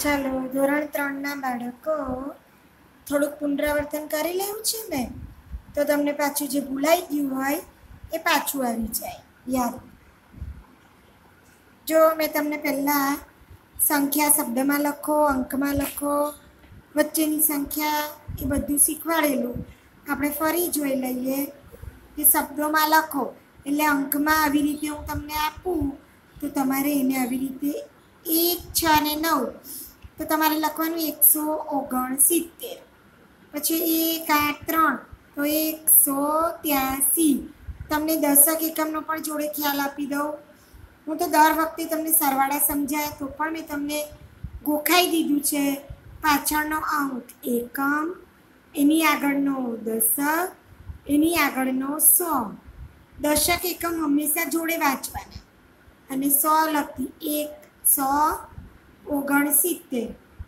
ચાલો ધોરણ 3ના બાળકો થોડુંક પુનરાવર્તન કરી લેવું છે ને, તો તમને પાછું જે ભૂલાઈ ગયું હોય એ પાછું આવી જાય યાદ. જો મેં તમને પહેલાં સંખ્યા શબ્દમાં લખો, અંકમાં લખો, વચ્ચેની સંખ્યા એ બધું શીખવાડેલું. આપણે ફરી જોઈ લઈએ કે શબ્દોમાં લખો એટલે અંકમાં આવી રીતે હું તમને આપું તો તમારે એને આવી રીતે 1, 6 અને 9 તો તમારે લખવાનું 169. પછી 1, 8, 3 તો 183. તમને દશક એકમનો પણ જોડે ખ્યાલ આપી દઉં. હું તો દર વખતે તમને સરવાળા સમજાય તો પણ મેં તમને ગોખાઈ દીધું છે. પાછળનો અંક એકમ, એની આગળનો દશક, એની આગળનો 100. દશક એકમ હંમેશા જોડે વાંચવાના અને 100 લખતી 169,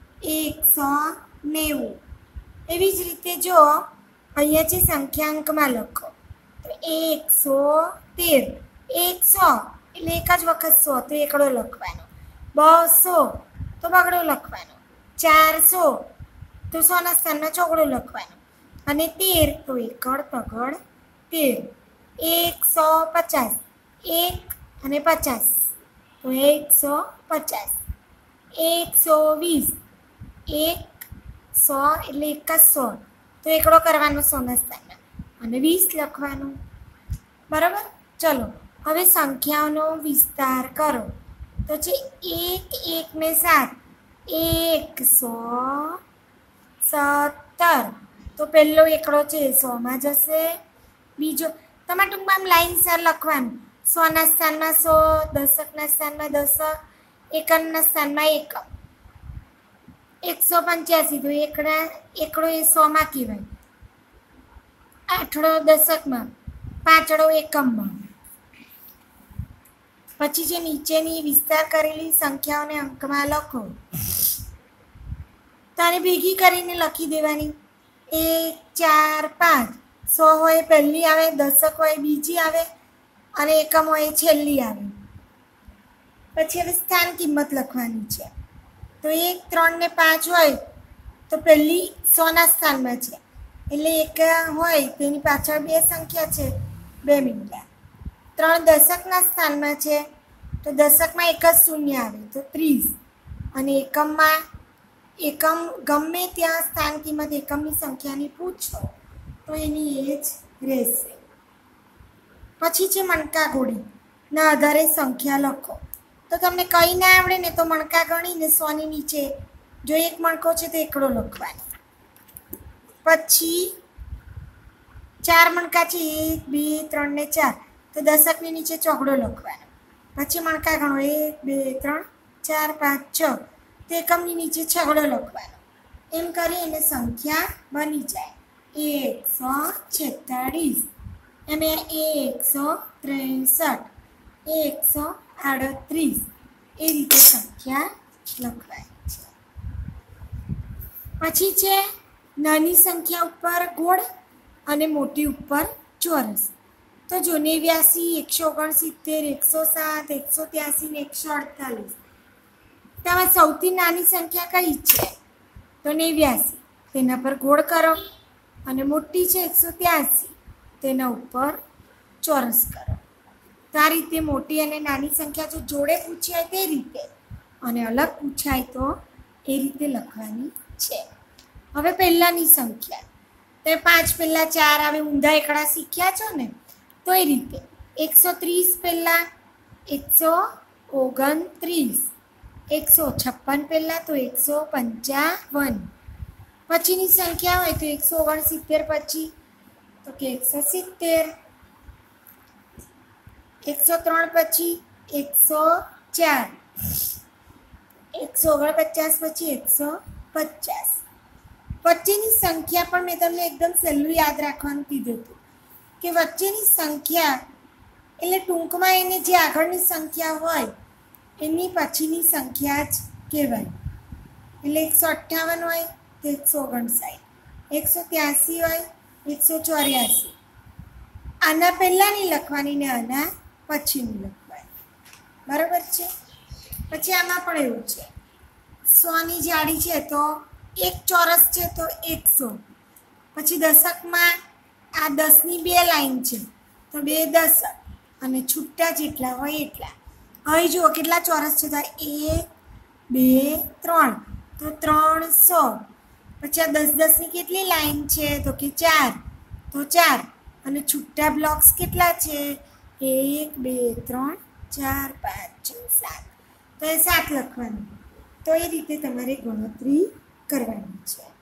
190. એવી જ રીતે જો અહીંયા છે સંખ્યાંકમાં લખો તો 113. 100 એટલે એક જ વખત 100 તો એકડો લખવાનો. 200 તો બગડો લખવાનો. 400 તો 100 ના સ્થાનમાં ચોગડો લખવાનો. અને 13 તો એકડ તગડ 13. 150 1 અને 50 તો 150. 120 100 એટલે એક જ 100 તો એકડો કરવાનો 100 ના સ્થાનમાં અને 20 લખવાનું. બરાબર. ચલો હવે સંખ્યાઓનો વિસ્તાર કરો તો છે 1, 1 ને 7 117. તો પહેલો એકડો છે 100માં જશે. બીજો તમારે ટૂંકમાં લાઈનસર લખવાનું. 100 ના સ્થાનમાં 100, દશકના સ્થાનમાં દશક, એકમના સ્થાનમાં એકમ. 185 તો એકડો એ 100માં કહેવાય. આઠડો દશકમાં, પાંચડો એકમમાં. પછી જે નીચેની વિસ્તાર કરેલી સંખ્યાઓને અંકમાં લખો તારે ભેગી કરીને લખી દેવાની. 1, 4, 5. 100 હોય પહેલી આવે, દશક હોય બીજી આવે અને એકમ હોય છેલ્લી આવે. પછી હવે સ્થાન કિંમત લખવાની છે. તો 1, 3 ને 5 હોય તો પહેલી 100 ના સ્થાનમાં છે એટલે એક હોય તેની પાછળ 2 સંખ્યા છે 2 મીંડા. 3 દશકના સ્થાનમાં છે તો દશકમાં એક જ શૂન્ય આવે તો 30. અને એકમ ગમે ત્યાં સ્થાન કિંમત એકમની સંખ્યાની પૂછો તો એની એ જ રહેશે. પછી છે મણકા ગોળીના આધારે સંખ્યા લખો. તો તમને કંઈ ના આવડે ને તો મણકા ગણીને 100ની નીચે જો એક મણકો છે તો એકડો લખવાનો. પછી 4 મણકા છે 1, 2, 3 ને 4 તો દશકની નીચે ચોગડો લખવાનો. પછી મણકા ગણો 1, 2, 3, 4, 5, 6 તો એકમની નીચે છગડો લખવાનો. એમ કરી એને સંખ્યા બની જાય 146. એમ 163, 138 એ રીતે સંખ્યા લખવાની છે. પછી છે નાની સંખ્યા ઉપર ગોળ અને મોટી ઉપર ચોરસ. તો જો 89, 169, 107, 183 ને 148. તેમાં સૌથી નાની સંખ્યા કઈ છે તો 89. તેના પર ગોળ કરો અને મોટી છે 183 તેના ઉપર ચોરસ કરો. તો આ રીતે મોટી અને નાની સંખ્યા જો જોડે પૂછાય તે રીતે અને અલગ પૂછાય તો એ રીતે લખવાની છે. હવે પહેલાંની સંખ્યા તે 5 પહેલાં 4 આવે. ઊંધા એકડા શીખ્યા છો ને તો એ રીતે 130 પહેલાં 129, 156 પહેલાં તો 155. પછીની સંખ્યા હોય તો 169 પછી તો કે 170, 103 પછી 104, 149 પછી 150. વચ્ચેની સંખ્યા પણ મેં તમને એકદમ સહેલું યાદ રાખવાનું કીધું હતું કે વચ્ચેની સંખ્યા એટલે ટૂંકમાં એને જે આગળની સંખ્યા હોય એની પછીની સંખ્યા જ કહેવાય. એટલે 158 હોય તો 159, 183 હોય 184. આના પહેલાંની લખવાની ને આના પછીની લખવાની. બરાબર છે. પછી આમાં પણ એવું છે 100ની જાડી છે તો એક ચોરસ છે તો 100. પછી દશકમાં આ 10ની 2 લાઈન છે તો 2 દશક અને છૂટા જેટલા હોય એટલા. હવે જુઓ કેટલા ચોરસ છે તો 1 2 3 તો 300. પછી આ 10 10ની કેટલી લાઈન છે તો કે 4 તો 4 અને છૂટા બ્લોક્સ કેટલા છે 1 2 3 4 5 6 7 તો એ 7 લખવાનું. તો એ રીતે તમારે ગણતરી કરવાની છે.